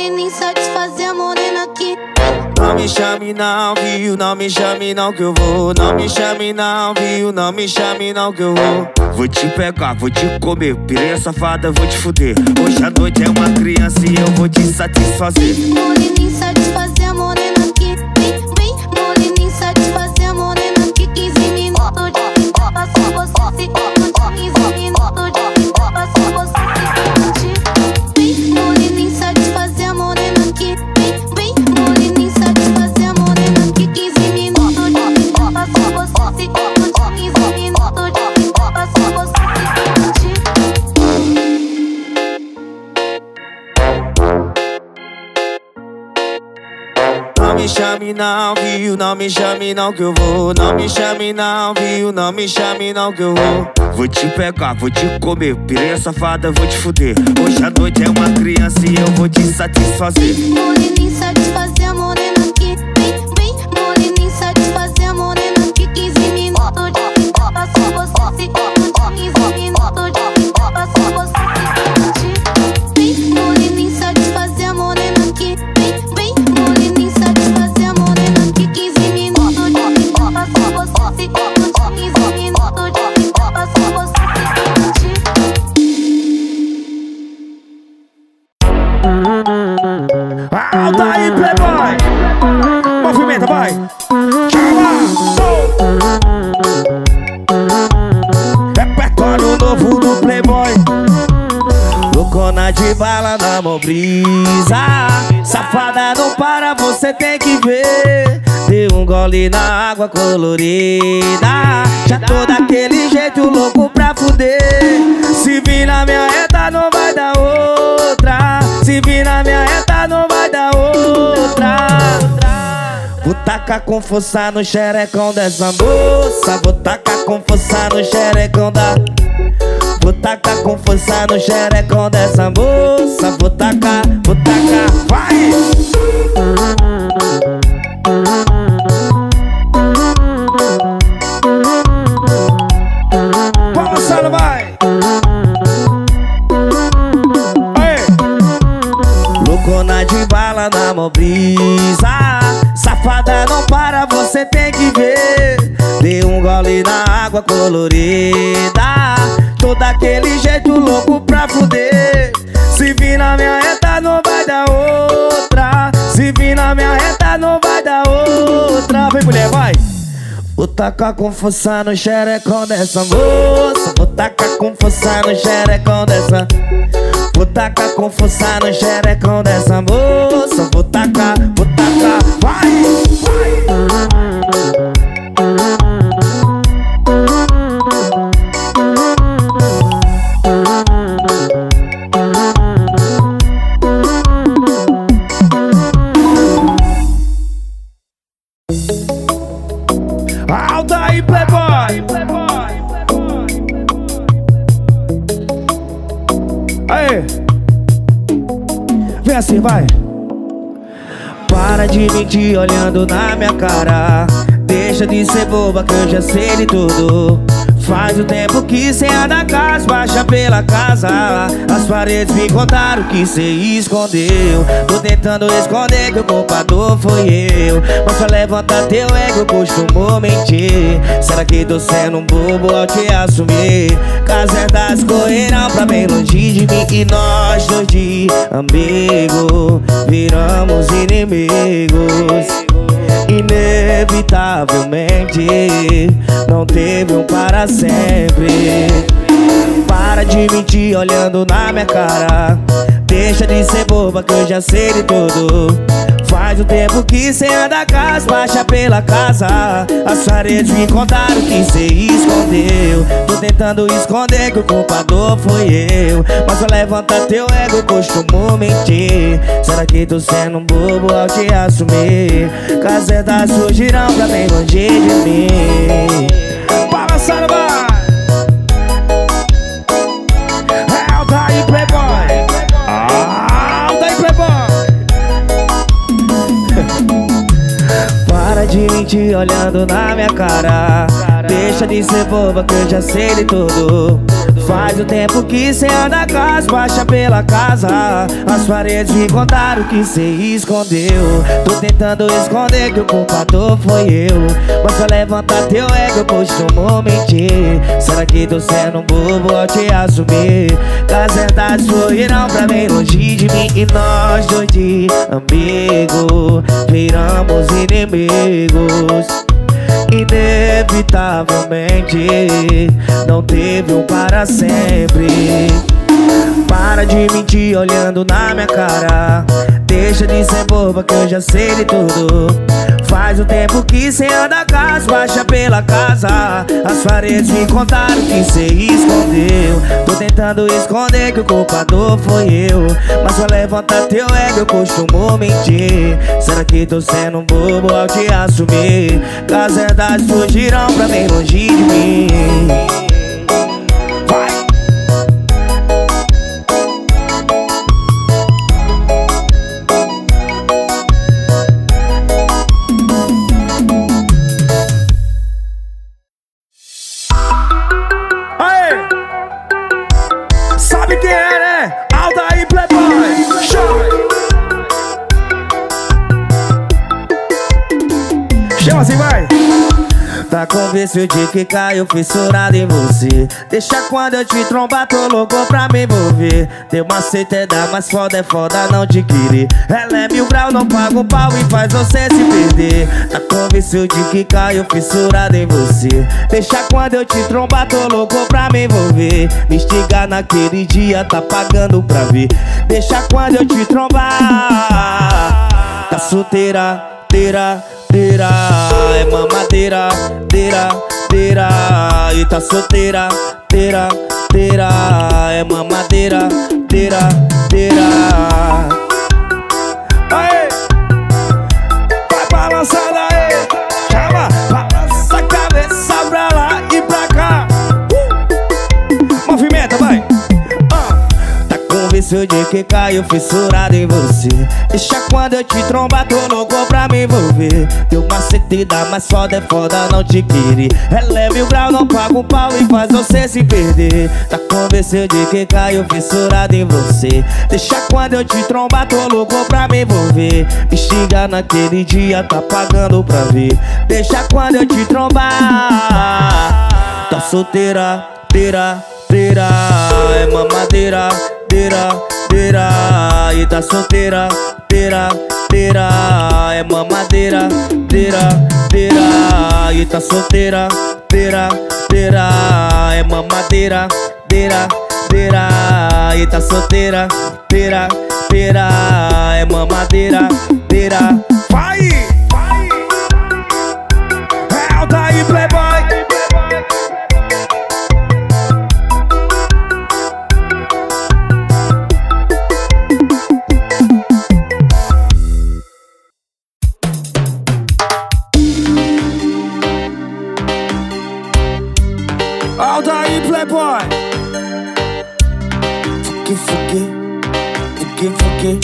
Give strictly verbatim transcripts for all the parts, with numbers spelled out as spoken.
Moreninha satisfazer a morena aqui. Não me chame não, viu? Não me chame não que eu vou. Não me chame não, viu? Não me chame não que eu vou. Vou te pegar, vou te comer, piranha safada, vou te fuder. Hoje à noite é uma criança e eu vou te satisfazer. Moreninha satisfazer a morena aqui. Vem, vem, moreninha satisfazer a morena aqui. quinze minutos de vida, passou você se curte. quinze minutos de vida, passou você se curte. Vem, moreninha satisfazer a morena aqui. Vem, vem, moreninha satisfazer a morena aqui. quinze minutos de vida, passou você se curte. quinze minutos de vida, passou você se curte. Não me chame não, viu? Não me chame não que eu vou. Não me chame não, viu? Não me chame não que eu vou. Vou te pegar, vou te comer, piranha safada, vou te fuder. Hoje à noite é uma criança e eu vou te satisfazer. Moreninha satisfazer a morena aqui. Vem, vem, moreninha satisfazer a morena aqui. quinze minutos de vida, passou você se curte. quinze minutos de vida, passou você se curte. Vem, moreninha satisfazer a morena aqui. Vem, vem, moreninha satisfazer a morena aqui. quinze minutos de vida, passou você se curte. quinze minutos de vida, passou você se curte. Alta aí, playboy! Movimenta, vai! Chama! Repertório novo do playboy. Loucona de bala na mão brisa. Safada não para, você tem que ver. Deu um gole na água colorida. Já tô daquele jeito louco pra fuder. Se vir na minha reta não vai dar outra. Se vir na minha reta não vai dar outra. Vou tacar com força no xerecão dessa moça. Vou tacar com força no xerecão da... Vou tacar com força no xerecão dessa moça. Vou tacar, vou tacar, vai! Balançando, vai! Aê! Loucona de bala na mão brisa. Safada não para, você tem que ver. Dei um gole na água colorida. Tô daquele jeito louco pra fuder. Se vir na minha reta não vai dar outra. Se vir na minha reta não vai dar outra. Vem mulher, vai! Vou tacar com força no xerecão dessa moça. Vou tacar com força no xerecão dessa. Vou tacar com força no xerecão dessa moça. Vou tacar, vou tacar, vai! Vai! Alta aí, playboy! Aê! Vem assim, vai! Para de mentir olhando na minha cara. Deixa de ser boba que eu já sei de tudo. Faz o tempo que cê anda casa, baixa pela casa. As paredes me contaram que cê escondeu. Tô tentando esconder que o culpador foi eu. Mas só levanta teu ego, costumou mentir. Será que tô sendo um bobo ao te assumir? Casetas correram pra bem longe de mim. E nós dois de amigo viramos inimigos. Inevitavelmente não teve um para sempre. Para de mentir olhando na minha cara. Deixa de ser boba que eu já sei de tudo. Faz o tempo que cê anda casa, baixa pela casa. As paredes me contaram que cê escondeu. Tô tentando esconder que o culpador foi eu. Mas só levanta teu ego, costumo mentir. Será que tô sendo um bobo ao te assumir? Casetas surgirão pra bem longe de mim. Balançando, vai! Alta aí, playboy! Alta aí, playboy! Para de mentir olhando na minha cara. Deixa de ser boba que eu já sei de tudo. Faz o tempo que cê anda com as baixas pela casa. As paredes me contaram que cê escondeu. Tô tentando esconder que o culpador foi eu, mas pra levantar teu ego eu costumo mentir. Será que tô sendo um bobo ao te assumir? Que as verdades fluirão pra bem longe de mim. E nós dois de amigo viramos inimigos. Inevitavelmente não teve um para sempre. Para de mentir olhando na minha cara. Deixa de ser boba que eu já sei de tudo. Faz o tempo que cê anda com as baixas pela casa. As paredes me contaram que cê escondeu. Tô tentando esconder que o culpador foi eu, mas pra levantar teu ego eu costumo mentir. Será que tô sendo um bobo ao te assumir? Que as verdades fugirão pra bem longe de mim. Assim vai. Tá convencido de que caiu fissurado em você. Deixa quando eu te trombar, tô louco pra me envolver. Teu macete é dar, mas foda é foda não te querer. Ela é mil grau, não paga um pau e faz você se perder. Tá convencido de que caiu fissurado em você. Deixa quando eu te trombar, tô louco pra me envolver. Me instigar naquele dia, tá pagando pra ver. Deixa quando eu te trombar. Tá solteira, teira, teira, é mamadeira, teira, teira. E tá solteira, teira, teira, é mamadeira, teira, teira. Aê, vai balançando aí, chama, balança a cabeça pra lá e pra cá. uh! Movimenta, vai. Convenceu de que caiu fissurado em você. Deixa quando eu te trombar, tô louco pra me envolver. Teu macete dá, mas foda é foda não te querer. Ela é mil grau, não paga um pau e faz você se perder. Tá convencido de que caiu fissurado em você. Deixa quando eu te trombar, tô louco pra me envolver. Me xinga naquele dia, tá pagando pra ver. Deixa quando eu te trombar. Tá solteira, teira, teira, é mamadeira, teira, teira. E tá solteira, teira, teira, é mamadeira, teira, teira. E tá solteira, teira, teira, é mamadeira, teira, teira. E tá solteira, teira, teira, é mamadeira, teira. Vai! É alta aí, playboy. Aldair Playboy. Fuque, fuque, fuque, fuque.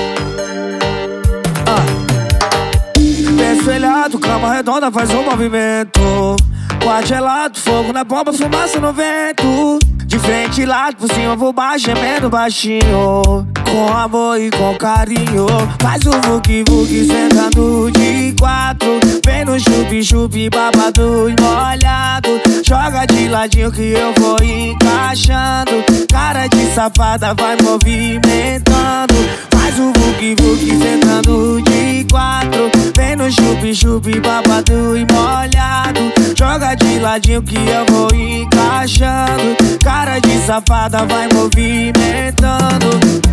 Ah. Pé espelhado, cama redonda, faz um movimento. Quarto gelado, fogo na bomba, fumaça no vento. De frente lado, por cima vou baixo, gemendo baixinho. Com amor e com carinho. Faz o vuki vuki sentando de quatro. Vem no chupi chupi babado e molhado. Joga de ladinho que eu vou encaixando. Cara de safada vai movimentando. Faz o vuki vuki sentando de quatro. Vem no chupi chupi babado e molhado. Joga de ladinho que eu vou encaixando. Cara de safada vai movimentando.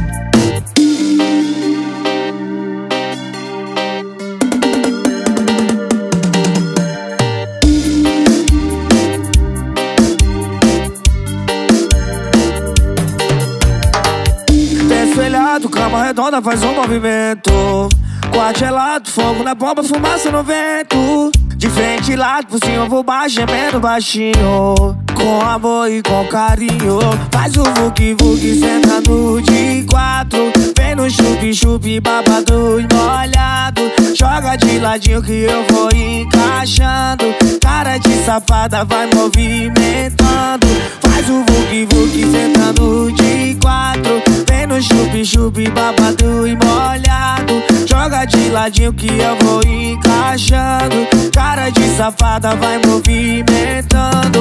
Pé espelhado, cama redonda, faz um movimento. Quarto gelado, fogo na bomba, fumaça no vento. De frente lado, por cima vou baixo, gemendo baixinho. Com amor e com carinho. Faz o vuki vuki sentando de quatro. Vem no chupi chupi babado e molhado. Joga de ladinho que eu vou encaixando. Cara de safada vai movimentando. Faz o vuki vuki sentando de quatro. Vem no chupi chupi babado e molhado. Joga de ladinho que eu vou encaixando. Cara de safada vai movimentando.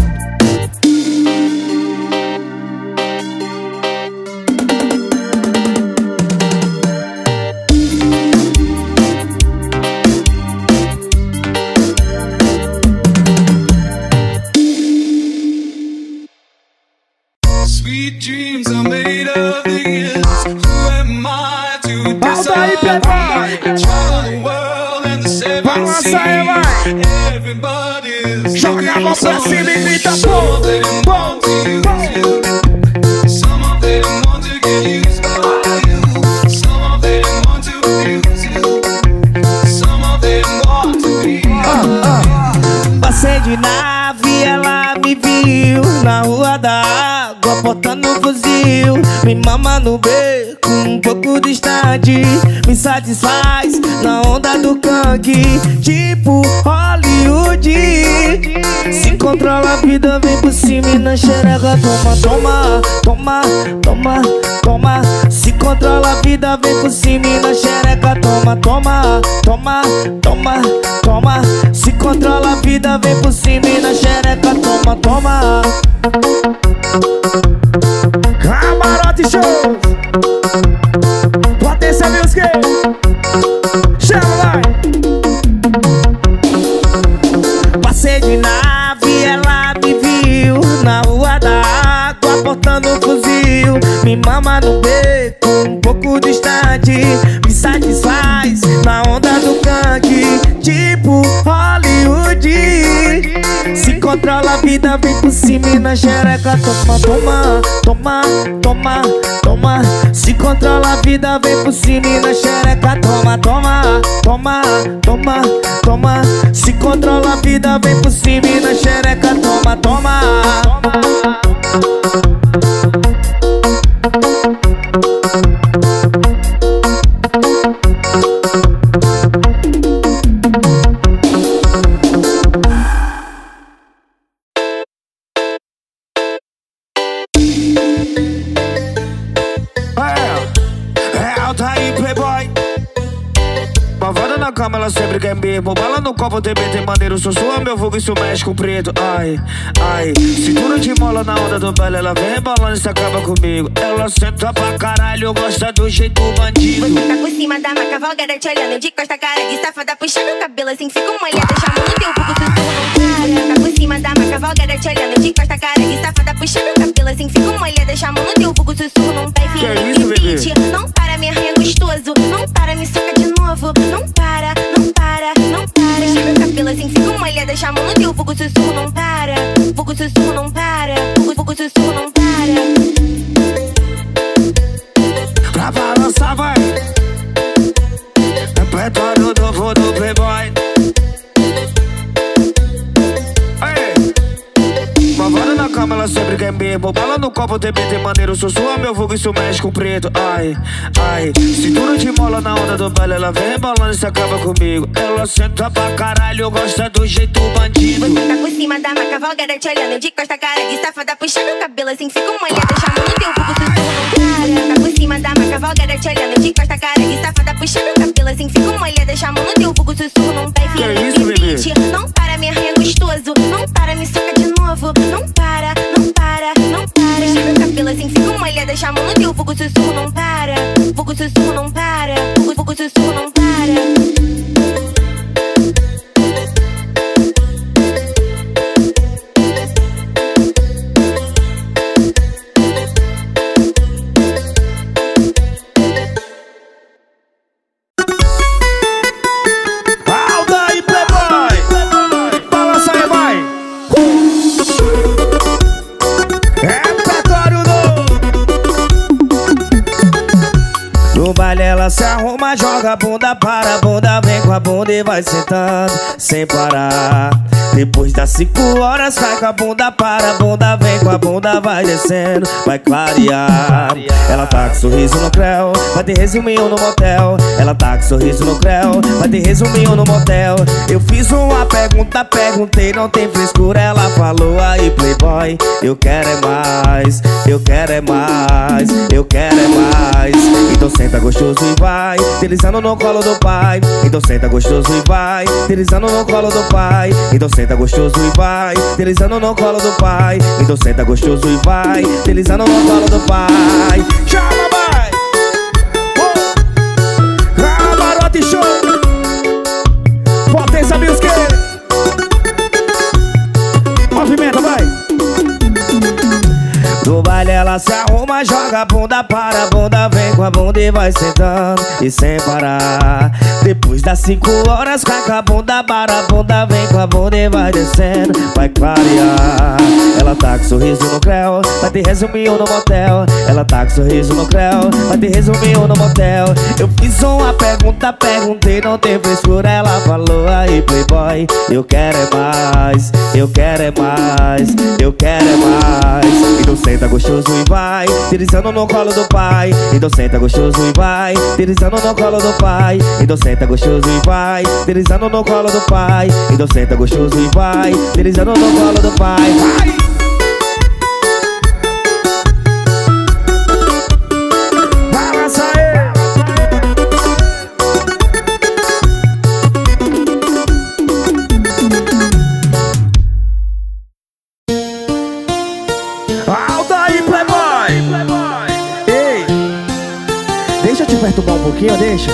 Sweet dreams are made of this. Who am I to decide? Travel the world and the seven seas. Everybody's Joga a mão pra cima e grita some of them want to use you. Some of them want to get used by you. Some of them want to abuse you. Some of them want to be you. Passei de nave, ela me viu na rua da água, portando um fuzil. Me mama no beco, um pouco distante. Me satisfaz na onda do kangue, tipo Hollywood. Se controla a vida, vem por cima e na xereca. Toma, toma, toma, toma, toma. Se controla a vida, vem por cima e na xereca. Toma, toma, toma, toma, toma. Se controla a vida, vem por cima e na xereca. Toma, toma. Camarote Show. Potência Music. Chama, vai. Passei de nave, ela me viu na rua da água, portando um fuzil. Me mama no beco, um pouco distante. Me satisfaz na onda do kangue, tipo Hollywood. Se controla a vida, vem por cima e na xereca. Toma, toma, toma, toma, toma. Se controla a vida, vem por cima e na xereca. Toma, toma, toma, toma, toma. Se controla a vida, vem por cima e na xereca. Toma, toma. Na cama ela sempre quer mesmo. Bala no copo, T B tem maneiro. Sou sua, meu vulgo, isso mexe com preto. Ai, ai. Cintura de mola na onda do baile. Ela vem rebolando e se acaba comigo. Ela senta pra caralho, gosta do jeito bandido. Você tá por cima da maca, cavalgada te olhando de costa, cara de safada, puxando o cabelo assim, fica molhada, chamando teu vulgo, sussurro não para. Tá por cima da maca, cavalgada te olhando de costa, cara de safada, puxando o cabelo assim, fica molhada, chamando teu vulgo, sussurro não para. Que é isso, bebê? Não para, me arranha gostoso. Não para, me soca de novo. Não para, não para, não para. Puxando o cabelo assim, fica molhada, chamando teu vulgo, sussurro não para. Vulgo, sussurro não para. Vulgo, vulgo, sussurro não para. Pra balançar, vai. Repertório novo do Playboy. Mavada na cama, ela sempre quer mesmo. Bala no copo, T B tem maneiro. Sou sua, meu vulgo, isso mexe com preto. Ai, ai. Cintura de mola na onda do baile. Ela vem rebolando e se acaba comigo. Ela senta pra caralho, gosta do jeito bandido. Você tá por cima da maca, cavalgada te olhando de costa, cara de safada, puxando o cabelo assim, fica molhada, chamando teu vulgo, sussurro não para. Tá por cima da maca, cavalgada te olhando de costa, cara de safada, puxando o cabelo assim, fica molhada, chamando teu vulgo, sussurro não para. Que é isso, bebê? Não para, me arranha gostoso. Não para, me soca de novo. Não para, não para, não para. Puxando o cabelo assim, fica molhada, chamando teu vulgo, sussurro não para. Vulgo, sussurro não para. Vulgo, vulgo, sussurro não para. No baile ela se arruma, joga a bunda para a bunda, vem com a bunda e vai sentando sem parar. Depois das cinco horas cai com a bunda para, a bunda vem com a bunda vai descendo, vai clarear. Ela tá com sorriso no creu, vai ter resuminho no motel. Ela tá com sorriso no creu, vai ter resuminho no motel. Eu fiz uma pergunta, perguntei, não tem frescura. Ela falou aí, playboy, eu quero é mais, eu quero é mais, eu quero é mais. Então senta gostoso e vai, deslizando no colo do pai. Então senta gostoso e vai, deslizando no colo do pai. Então senta gostoso e vai, deslizando no colo do pai. Então senta gostoso e vai, deslizando no colo do pai. Chama, vai! Oh! Ah, Marote Show! Potência Music! Movimenta, vai! No baile ela se arruma, joga a bunda para, a bunda vem com a bunda e vai sentando e sem parar. Depois das cinco horas cai com a bunda para, a bunda vem com a bunda e vai descendo, vai clarear. Ela tá com sorriso no creu, vai ter resuminho no motel. Ela tá com sorriso no creu, vai ter resuminho no motel. Eu fiz uma pergunta, perguntei, não tem frescura. Ela falou aí, playboy, eu quero é mais, eu quero é mais, eu quero é mais. Então senta gostoso e vai, deslizando no colo do pai. Então senta gostoso e vai, deslizando no colo do pai. Então senta gostoso e vai, deslizando no colo do pai. Então senta gostoso e vai, deslizando no colo do pai. Vai! Balança aí! Alta aí, playboy! Playboy! Ei! Deixa eu te perturbar um pouquinho, deixa.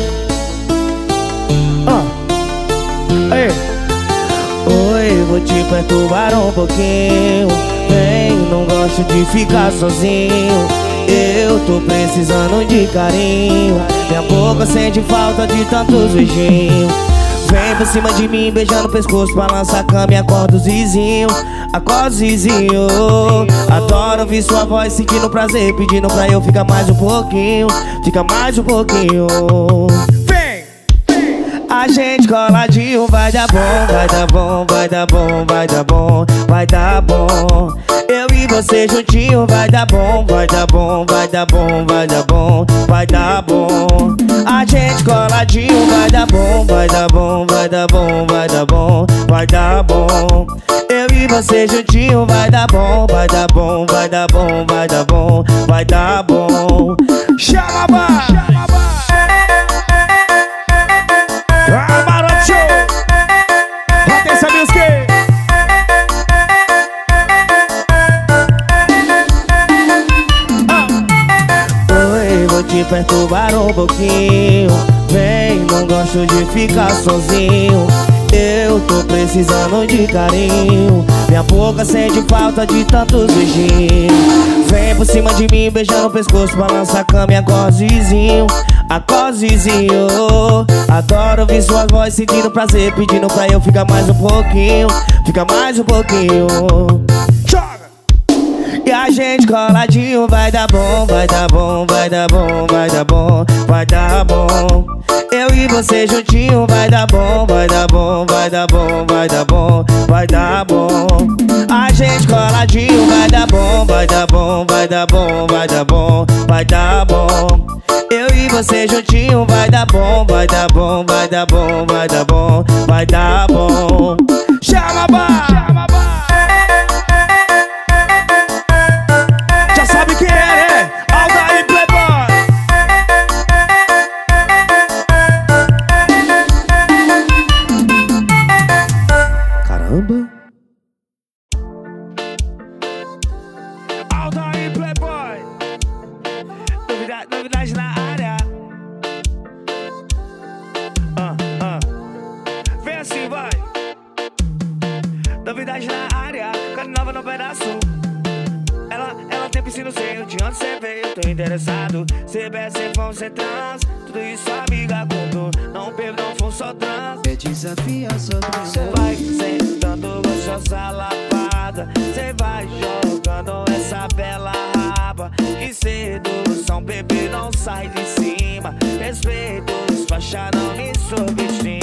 Ah. Ei! Oi, vou te perturbar um pouquinho. Vem, não gosto de ficar sozinho. Eu tô precisando de carinho. Minha boca sente falta de tantos beijinhos. Vem por cima de mim, beijando o pescoço, balança a cama e acorda o zizinho. Acorda o zizinho. Adoro ouvir sua voz, sentindo prazer, pedindo pra eu ficar mais um pouquinho. Fica mais um pouquinho. Vem! A gente coladinho, vai dar bom, vai dar bom, vai dar bom, vai dar bom, vai dar bom. Eu e você juntinho, vai dar bom, vai dar bom, vai dar bom, vai dar bom, vai dar bom. A gente coladinho, vai dar bom, vai dar bom, vai dar bom, vai dar bom, vai dar bom. Eu e você juntinho, vai dar bom, vai dar bom, vai dar bom, vai dar bom, vai dar bom. Chama a bar! Chama a bar! Ah, Marote Show! Potência Music! Vou te perturbar um pouquinho. Vem, não gosto de ficar sozinho. Eu tô precisando de carinho. Minha boca sente falta de tantos beijinhos. Vem por cima de mim, beijando o pescoço, balança a cama e acorda o zizinho. Acorda o zizinho. Adoro ouvir sua voz, sentindo prazer, pedindo pra eu ficar mais um pouquinho. Fica mais um pouquinho. E a gente coladinho, vai dar bom, vai dar bom, vai dar bom, vai dar bom, vai dar bom. Eu e você juntinho, vai dar bom, vai dar bom, vai dar bom, vai dar bom, vai dar bom. A gente coladinho, vai dar bom, vai dar bom, vai dar bom, vai dar bom, vai dar bom. Eu e você juntinho, vai dar bom, vai dar bom, vai dar bom, vai dar bom, vai dar bom. Chama a bar! Chama a bar! Sabe quem é, né? Aldair Playboy. Caramba. Aldair Playboy. Novidade, novidade na área. Ah, ah. Vem assim, vai. Novidade na área. Carne nova no pedaço. Ela, ela tem piscina, sei de onde cê veio, tô interessado. Cê bebe, cê fome, cê trans, tudo isso amiga contou. Não bebo, não fumo, só trans. Cê desafia, só trans. Cê vai sentando gostosa lapada. Cê vai jogando essa bela raba. Que sedução, bebê, não sai de cima. Respeito, os faixa não me subestima.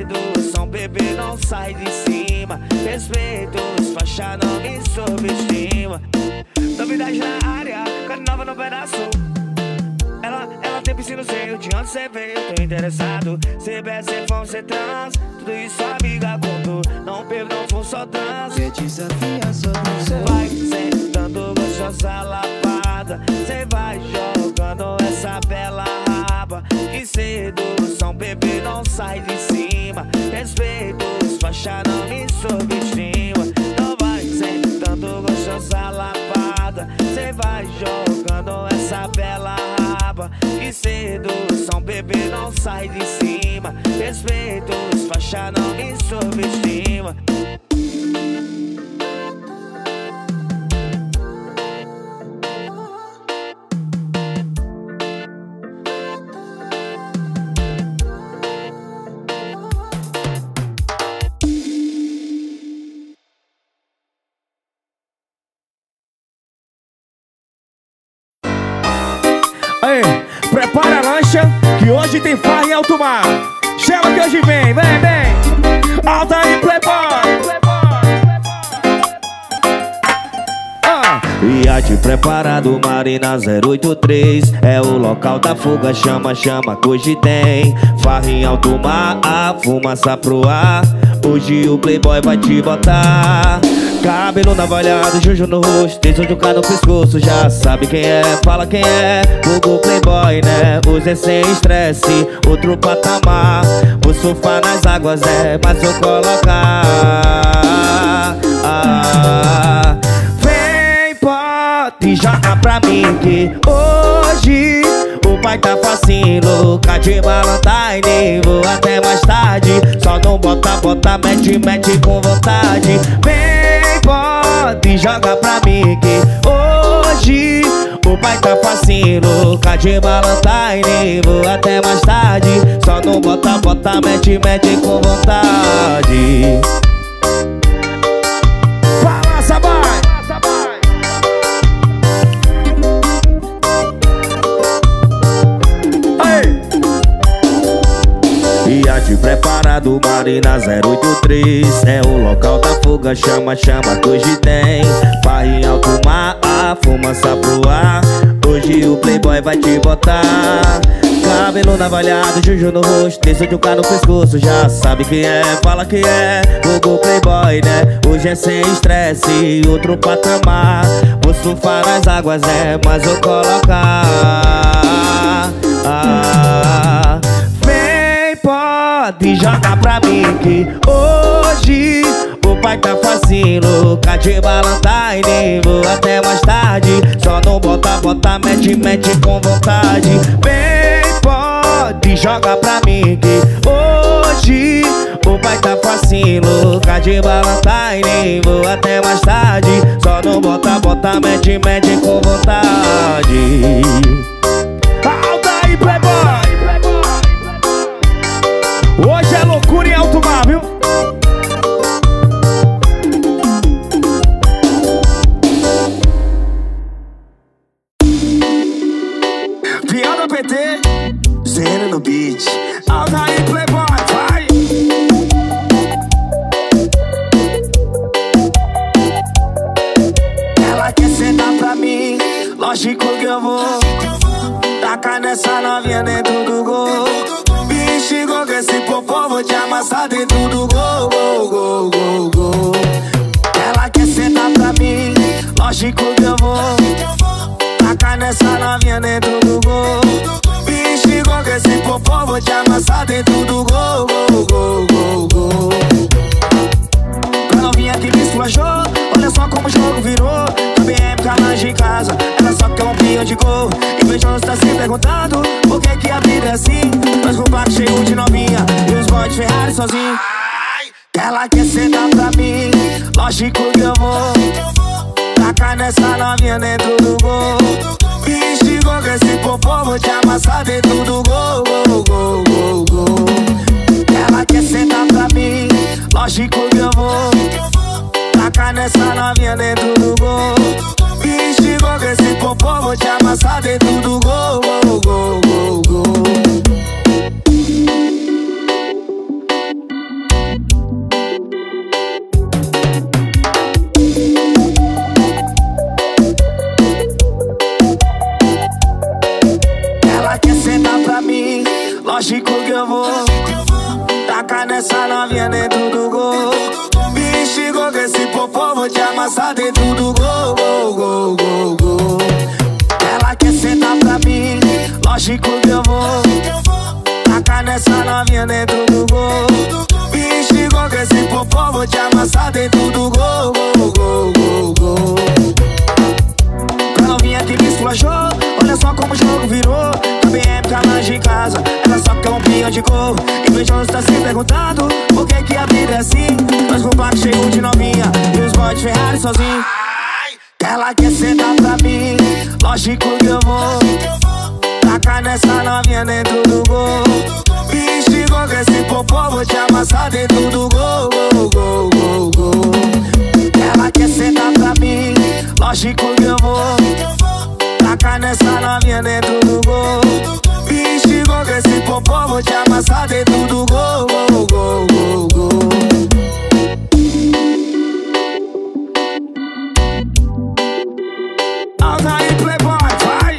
sedução, bebê, não sai de cima. Respeito os faixa, não me subestima. Novidade na área, cara nova no pedaço. Ela, ela tem piscina, sei de onde cê veio, tô interessado. Cê bebe, cê fome, cê trans, tudo isso amiga contou. Não bebo, não fumo, só trans. Cê desafia só Cê vai sentando gostosa lapada, cê vai jogando essa bela raba. Que sedução, bebê, não sai de cima. Respeito os faixa, não me subestima. Não vai sentando gostosa lapada, cê vai jogando essa bela raba. Que sedução, bebê, não sai de cima. Respeito os faixa, não me subestima. Aí, prepara a lancha, que hoje tem farra em alto mar. Chama que hoje vem, vem, vem. Alta aí, playboy. Ah. Iate preparado, Marina zero oito três. É o local da fuga, chama, chama que hoje tem farra em alto mar, a fumaça pro ar. Hoje o playboy vai te botar. Cabelo navalhado, juju no rosto, tem de um cara no pescoço. Já sabe quem é, fala quem é. Google Playboy, né? Hoje é sem estresse, outro patamar. Vou surfar nas águas, é, mas vou colocar. Ah, vem, pode jogar pra mim que hoje o pai tá facinho, louca de Valentine. Vou até mais tarde, só não bota, bota, mete, mete com vontade. Vem, pode jogar pra mim que hoje o pai tá facinho, louca de Valentine. Vou até mais tarde, só não bota, bota, mete, mete com vontade. Balança, vai! Iate preparado, Marina zero oito três. É o local da fuga, chama, chama que hoje tem farra em alto mar, a fumaça pro ar. Hoje o playboy vai te botar. Cabelo navalhado, juju no rosto, desço de um cara no pescoço. Já sabe quem é, fala quem é. Google Playboy, né? Hoje é sem estresse, outro patamar. Vou surfar nas águas, é, mas vou colocar. Ah, vem, pode jogar pra mim que hoje o pai tá facinho, louca de Valentine. Vou até mais tarde, só não bota, bota, mete, mete com vontade. Vem, pode jogar pra mim que hoje o pai tá facinho, louca de Valentine. Vou até mais tarde, só não bota, bota, mete, mete com vontade. Alta aí, playboy! Hoje é loucura em alto mar, viu? Piada P T, Zeno no beat. Alta aí, playboy, vai! Ela quer sentar pra mim, lógico que eu vou tacar nessa novinha dentro do gol. Chegou com esse popô, vou te amassar dentro do gol, gol, gol, gol, gol. Ela quer sentar pra mim, lógico que eu vou tacar nessa novinha dentro do gol. Bicho, chegou com esse popô, vou te amassar dentro do gol, gol, gol, gol, gol. Pra novinha que me esculachou, olha só como o jogo virou. Também é época longe em casa, ela só quer um pinho de gol. Invejoso tá se perguntando por que que a vida é assim. Dois buracos cheios de novinha e os boys de Ferrari sozinho. Ela quer sentar pra mim, lógico que eu vou tacar nessa novinha dentro do gol. Bicho, chegou com esse popô, vou te amassar dentro do gol, gol, gol, gol, gol. Ela quer sentar pra mim, lógico que eu vou tacar nessa novinha dentro do gol. Bicho, chegou com esse popô, vou te amassar dentro do gol, gol, gol, gol, gol. esse popô vou te amassar dentro do gol, gol, gol, gol, gol. Ela quer sentar pra mim, lógico que eu vou tacar nessa novinha dentro do gol. Me instigou com esse popô vou te amassar dentro do gol, gol, gol, gol, gol. Pra novinha que me esculachou, olha só como o jogo virou. Também é canagem em casa, ela só quer um pinhão de gol. Invejoso tá se perguntando por que que a vida é assim. Nós com o placo cheio de novinha e os boys de Ferrari sozinho. Ela quer sentar pra mim, lógico que eu vou tacar nessa novinha dentro do gol. Me instigou com esse popô vou te amassar dentro do gol, gol, gol, gol, gol. Ela quer sentar pra mim, lógico que eu vou tacar nessa novinha dentro do gol. Me instigou com esse popô vou te amassar dentro do gol, gol, gol, gol, gol. Alta aí, playboy, vai!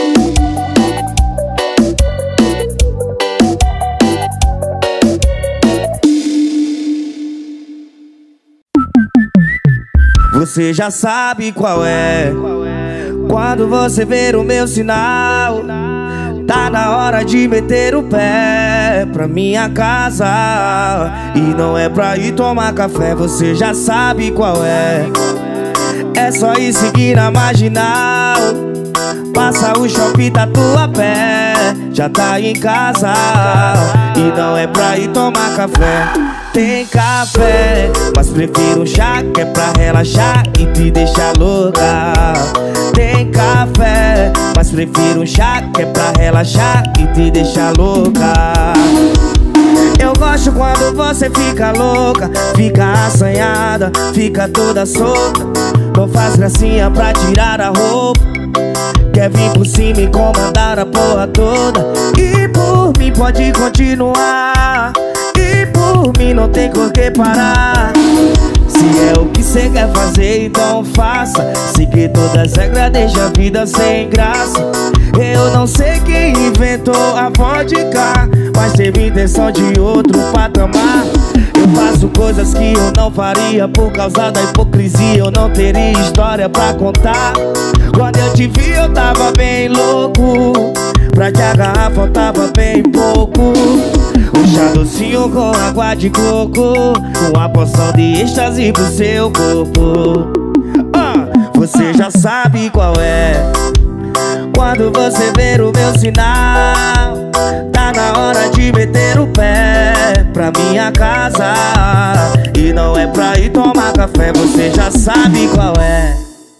Você já sabe qual é. Quando você ver o meu sinal, tá na hora de meter o pé pra minha casa. E não é pra ir tomar café, você já sabe qual é. É só ir seguir na marginal, passa o shopping Tatuapé, já tá em casa. E não é pra ir tomar café. Tem café, mas prefiro um chá que é pra relaxar e te deixar louca. Tem café, mas prefiro um chá que é pra relaxar e te deixar louca. Eu gosto quando você fica louca, fica assanhada, fica toda solta. Não faz gracinha pra tirar a roupa, quer vir por cima e comandar a porra toda. E por mim pode continuar, e por mim não tem por que parar. Se é o que cê quer fazer, então faça. Seguir todas as regras deixa a vida sem graça. Eu não sei quem inventou a vodka, mas teve intenção de outro patamar. Eu faço coisas que eu não faria, por causa da hipocrisia eu não teria história pra contar. Quando eu te vi eu tava bem louco, pra te agarrar faltava bem pouco. Um chá docinho com água de coco, uma porção de êxtase pro seu corpo. Ah, você já sabe qual é. Quando você ver o meu sinal, tá na hora de meter o pé pra minha casa. E não é pra ir tomar café, você já sabe qual é.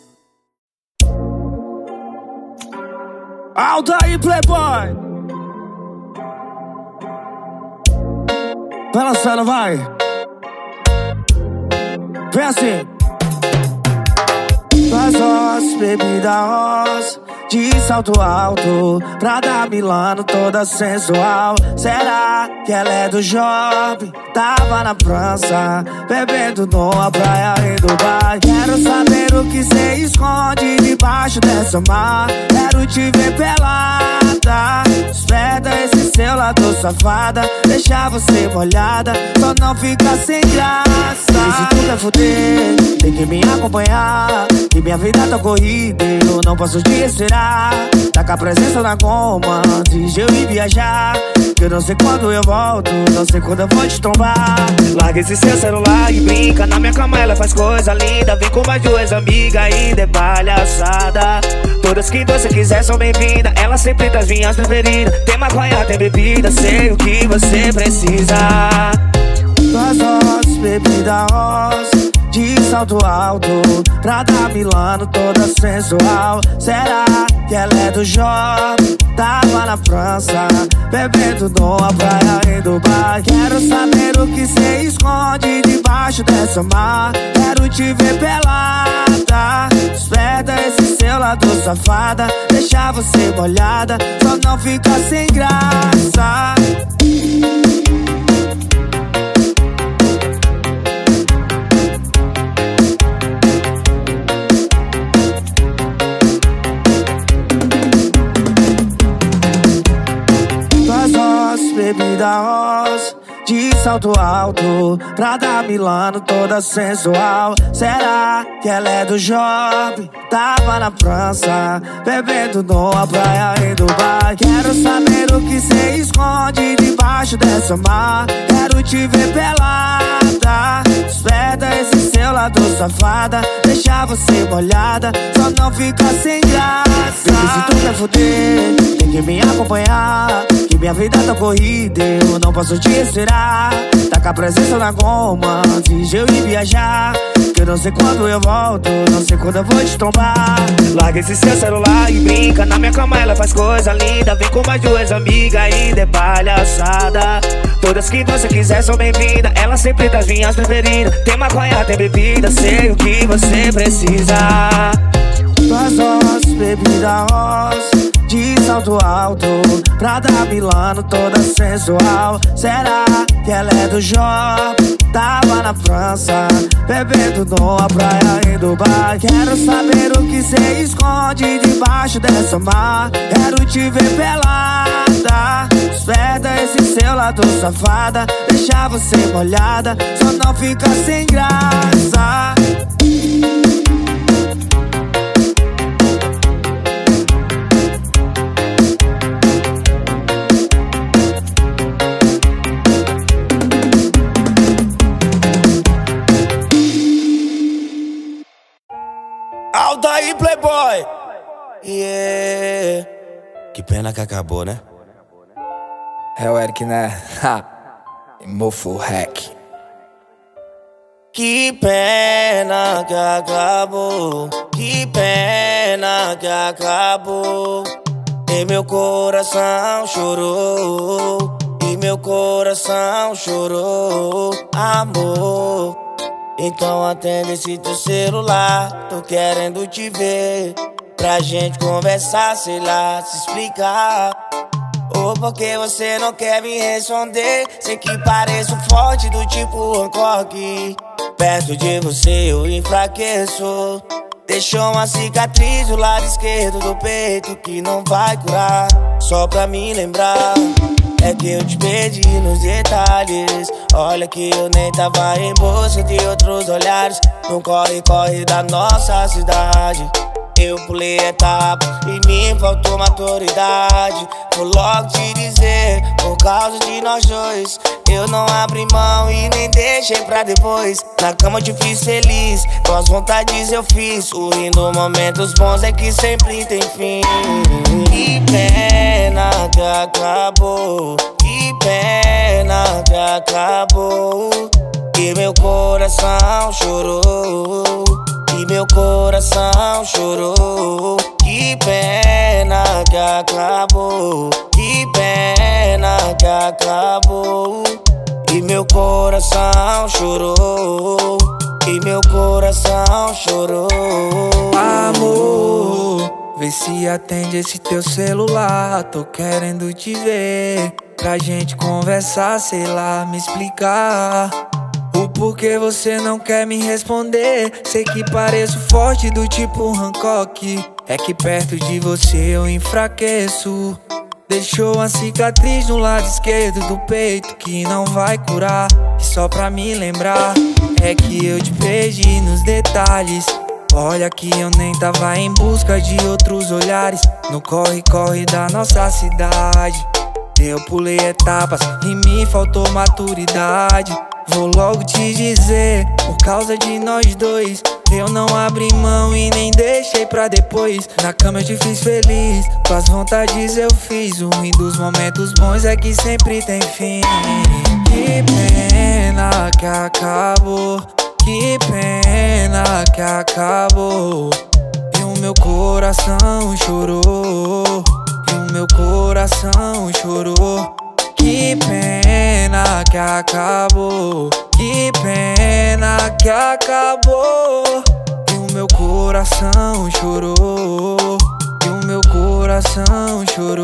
Alta aí, playboy! Vai lançando, vai! Vem assim! Faz roça, bebida roça, de salto alto, Prada Milano toda sensual. Será que ela é do shopping? Tava na França, bebendo numa praia em Dubai. Quero saber o que cê esconde debaixo dessa mar. Quero te ver pelada, esperta esse seu lado safada. Deixar você molhada, só não fica sem graça. E se tu quer fuder, tem que me acompanhar, que minha vida tá corrida e eu não posso te esperar. Tá com a presença na goma antes de eu ir viajar, que eu não sei quando eu volto, não sei quando eu vou te trombar. Larga esse seu celular e brinca, na minha cama ela faz coisa linda. Vem com mais duas amigas e de palhaçada. Todas que você quiser são bem-vindas, ela sempre das minhas preferidas. Tem maconha, tem bebida, sei o que você precisa. Duas rosas, bebida rosa, de salto alto, Prada Milano toda sensual. Será que ela é do shopping? Tava na França, bebendo numa praia em Dubai. Quero saber o que cê esconde debaixo dessa mar. Quero te ver pelada, esperta esse seu lado safada. Deixar você molhada, só não fica sem graça. Bebida rosa, de salto alto, Prada Milano toda sensual. Será que ela é do shopping? Tava na França, bebendo numa praia em Dubai. Quero saber o que cê esconde debaixo dessa mar. Quero te ver pelada, desperta esse seu lado safada. Deixar você molhada, só não fica sem graça. Se tu quer foder, tem que me acompanhar, que minha vida tá corrida, eu não posso te esperar. Tá com a presença na goma, antes de eu ir viajar. Que eu não sei quando eu volto, não sei quando eu vou te trombar. Larga esse seu celular e brinca, na minha cama ela faz coisa linda. Vem com mais duas amigas e de palhaçada. Todas que você quiser são bem-vindas, ela sempre das minhas preferidas. Tem maconha, tem bebida, sei o que você precisa. Duas horas, bebida rosa, de salto alto, Prada Milano toda sensual. Será que ela é do shopping? Tava na França, bebendo numa praia em Dubai. Quero saber o que cê esconde debaixo dessa mar. Quero te ver pelada, desperta esse seu lado safada. Deixar você molhada, só não fica sem graça. Aldair Playboy, yeah. Que pena que acabou, né? É o Eric, né? Ha! Mofo hack. Que pena que acabou, que pena que acabou. E meu coração chorou, e meu coração chorou, amor. Então atende esse teu celular, tô querendo te ver, pra gente conversar, sei lá, se explicar. Ou porque você não quer me responder? Sei que pareço forte do tipo Hancock. Perto de você eu enfraqueço. Deixou uma cicatriz do lado esquerdo do peito que não vai curar. Só pra me lembrar, é que eu te perdi nos detalhes. Olha que eu nem tava em busca de outros olhares. No corre-corre da nossa cidade eu pulei etapas e me faltou maturidade. Vou logo te dizer, por causa de nós dois eu não abri mão e nem deixei pra depois. Na cama eu te fiz feliz, com as vontades eu fiz. Sorrindo momentos bons é que sempre tem fim. Que pena que acabou, que pena que acabou. E meu coração chorou, e meu coração chorou. Que pena que acabou, que pena que acabou. E meu coração chorou, e meu coração chorou. Amor, vê se atende esse teu celular, tô querendo te ver, pra gente conversar, sei lá, me explicar. O porquê você não quer me responder? Sei que pareço forte do tipo Hancock. É que perto de você eu enfraqueço. Deixou uma cicatriz no lado esquerdo do peito que não vai curar. E só pra me lembrar, é que eu te perdi nos detalhes. Olha que eu nem tava em busca de outros olhares. No corre-corre da nossa cidade eu pulei etapas e me faltou maturidade. Vou logo te dizer, por causa de nós dois eu não abri mão e nem deixei pra depois. Na cama eu te fiz feliz, com as vontades eu fiz. O ruim dos momentos bons é que sempre tem fim. Que pena que acabou, que pena que acabou. E o meu coração chorou, e o meu coração chorou. Que pena que acabou, que pena que acabou. E o meu coração chorou, e o meu coração chorou.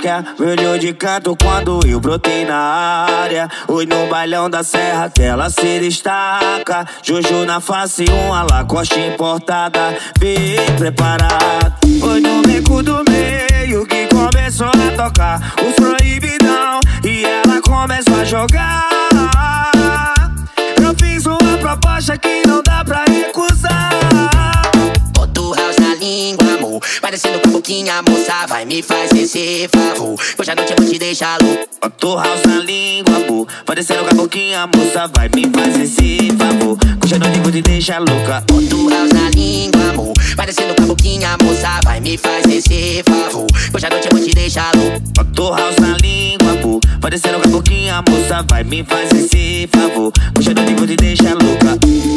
simpática, me olhou de canto quando eu brotei na área. Hoje no bailão da serra que ela se destaca. Jojo na face, uma lacoste importada, bem preparado. Hoje no beco do meio que começou a tocar os proibidão e ela começou a jogar. Eu fiz uma proposta que não dá pra recusar. Bota o house na língua, amor, parecendo com a boquinha, moça, vai me fazer esse favor. Hoje à noite eu vou te deixar louco. Bota o house na língua, amor, parecendo com a boquinha, moça, vai me fazer esse favor. Hoje à noite eu vou te deixar louca. Bota o house na língua, amor, parecendo com a boquinha, moça, vai me fazer esse favor. Hoje à noite eu vou te deixar louco. Bota o house na língua, amor, parecendo com a boquinha, moça, vai me fazer esse favor. Hoje à noite eu vou te deixar louca.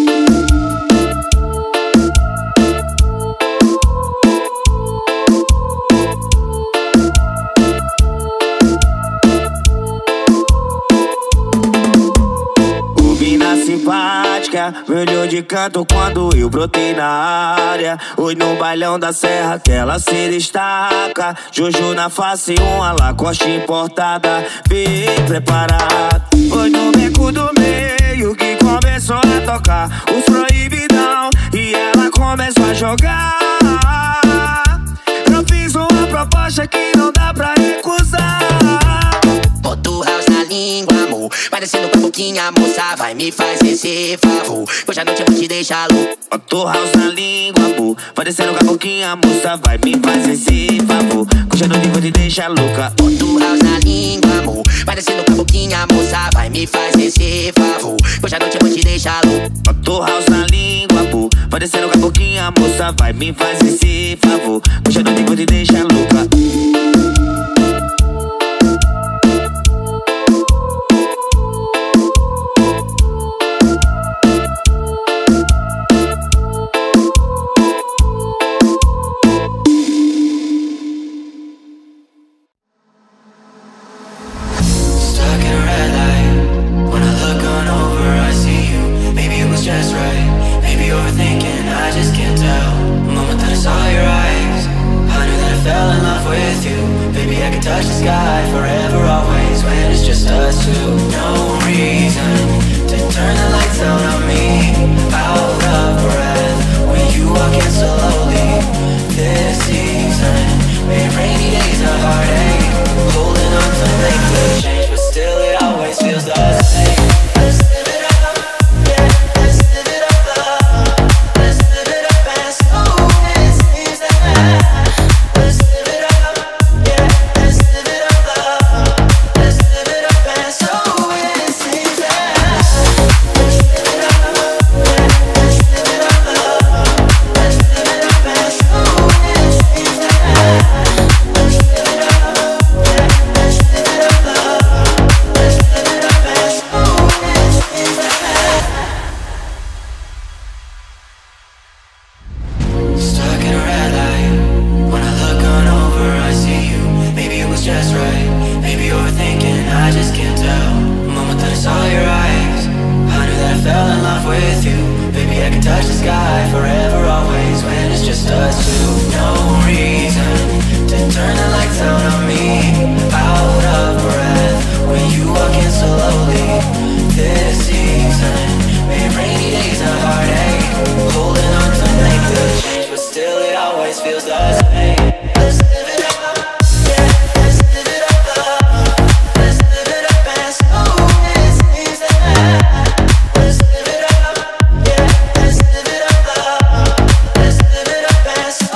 Simpática, me olhou de canto quando eu brotei na área. Hoje no bailão da serra que ela se destaca. Jojo na face, uma lacoste importada, bem preparado. Hoje no beco do meio que começou a tocar os proibidão e ela começou a jogar. Eu fiz uma proposta que não dá pra recusar. Bota o house na língua, amor, parecendo com a boquinha, moça, vai me fazer esse favor. Hoje à noite eu vou te deixar louco. Bota o house na língua, amor, parecendo com a boquinha, moça, vai me fazer esse favor. Hoje à noite eu vou te deixar louca. Bota o house na língua, amor, parecendo com a boquinha, moça, vai me fazer esse favor. Hoje à noite eu vou te deixar louco. Bota o house na língua, amor, parecendo com a boquinha, moça, vai me fazer esse favor. Hoje à noite eu vou te deixar louca. Touch the sky forever, always, when it's just us two. No reason to turn the lights out on me. Out of breath when you walk in slowly. This season made rainy days a heartache. Holding on to make the change, but still it always feels the same. Let's live it up, yeah, let's live it up, love. Let's live it up and so it seems that. Let's live it up, yeah. Let's live it up, love. Let's live it up and so it seems that. Let's live it up, yeah. Let's live it up, love. Let's live it up and so it seems that. Let's live it up, yeah. Let's live it up, love. Let's live it up and so it seems that. Stuck in a red light. When I look on over, I see you. Maybe it was just right. Maybe overthinking, I just can't tell. The moment that I saw your eyes, I knew that I fell in love with you. Baby, I can touch the sky forever, always, when it's just us two. No reason to turn the lights out on me. Out of breath when you walk in slowly. This season made rainy days a heartache. Holding on to make the change, but still it always feels the same. Let's live it up, yeah. Let's live it up, love. Let's live it up and so it seems that. Let's live it up, yeah. Let's live it up, love. Let's live it up and so